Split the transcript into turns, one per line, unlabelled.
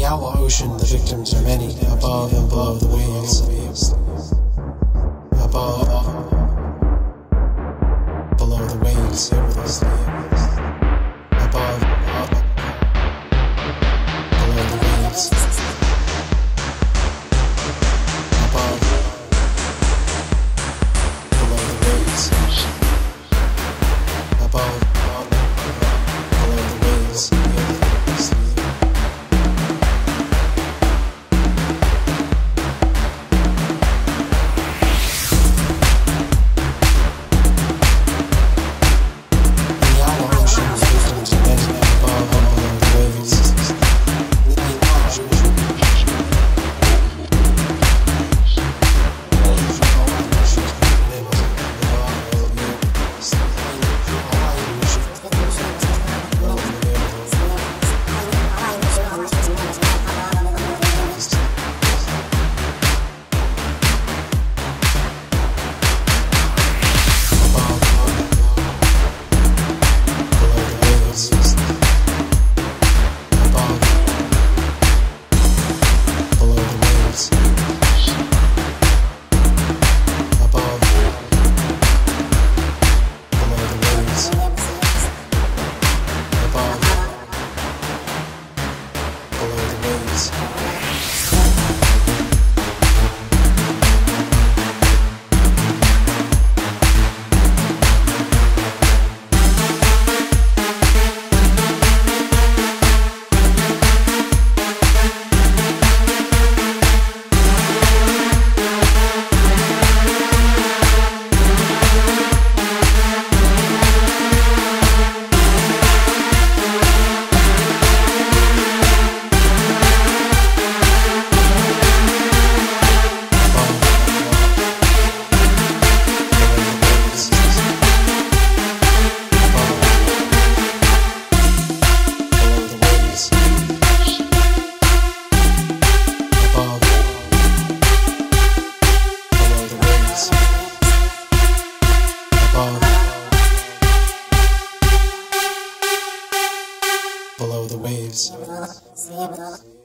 our ocean, the victims are many, above and below the waves. Above, below the waves. Above, below the waves. Above, below the waves. Above, below the waves. Below the waves.